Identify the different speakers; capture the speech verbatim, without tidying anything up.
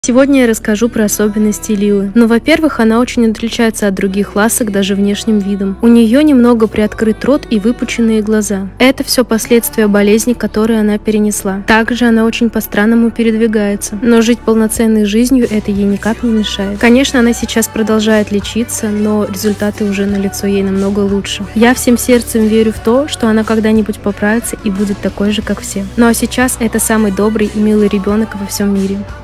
Speaker 1: Сегодня я расскажу про особенности Лилы. Ну, во-первых, она очень отличается от других ласок даже внешним видом. У нее немного приоткрыт рот и выпученные глаза. Это все последствия болезни, которые она перенесла. Также она очень по-странному передвигается, но жить полноценной жизнью это ей никак не мешает. Конечно, она сейчас продолжает лечиться, но результаты уже налицо, ей намного лучше. Я всем сердцем верю в то, что она когда-нибудь поправится и будет такой же, как все. Ну а сейчас это самый добрый и милый ребенок во всем мире.